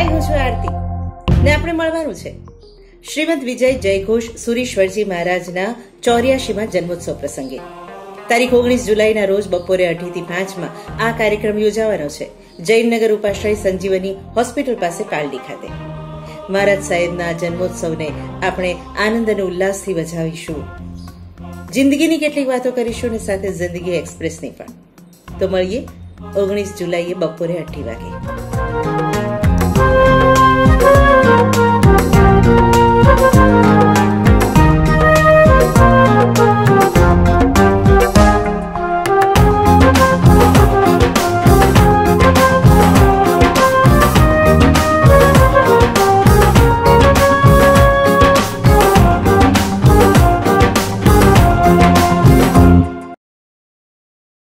હાય, હું છું આરતી ને આપણે મળવાનું છે શ્રીમદ વિજય જયઘોષ સુરીશ્વરજી મહારાજના 84માં જન્મોત્સવ પ્રસંગે. તારીખ 19 જુલાઈના રોજ બપોરે 2:30 થી 5 આ કાર્યક્રમ યોજાવાનો છે જૈનનગર ઉપાશ્રય સંજીવની હોસ્પિટલ પાસે પાલડી ખાતે. મહારાજ સાહેબના જન્મોત્સવને આપણે આનંદ અને ઉલ્લાસથી વધાવીશું. જિંદગીની કેટલીક વાતો કરીશું અને સાથે જિંદગી એક્સપ્રેસની પણ. તો મળીએ 19 જુલાઈએ બપોરે 2:30 વાગે.